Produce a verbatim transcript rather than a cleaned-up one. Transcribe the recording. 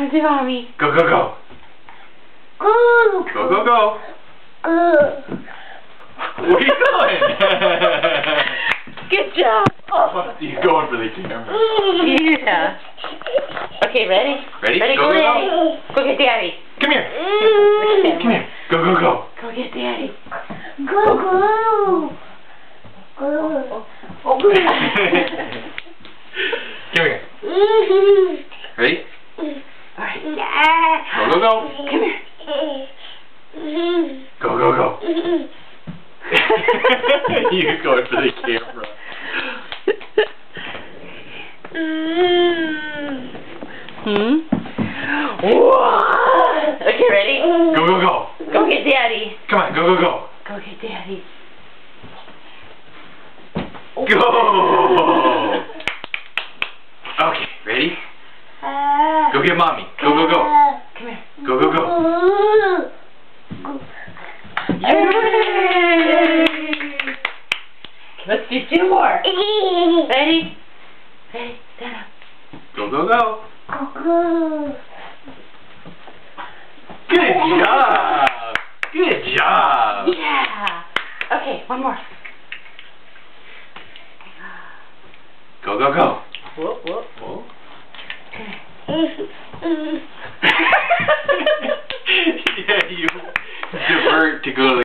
Come to mommy. Go, go, go. Go. Go, go, go. Go. Where are you going? Good job. Oh, you're going for the camera. Yeah. Okay, ready? Ready? Ready, Go, go, go, Daddy. go. Go get Daddy. Come here. Come here. Go, go, go. Go get Daddy. Go, go. Go. Oh, Come here. Ready? Alright. Go, go, go. Come here. Go, go, go. You're going for the camera. Hmm? Whoa. Okay, ready? Go, go, go. Go get Daddy. Come on, go, go, go. Go get Daddy. Go! Okay, ready? Go get mommy. Go, go, go. Come here. Go, go, go. Yay! Let's do two more. Ready? Ready? Stand up. Go, go, go. Go. Good job. Good job. Yeah. Okay, one more. Go, go, go. Whoop, whoop. Whoa. Okay. Yeah, you divert to go to the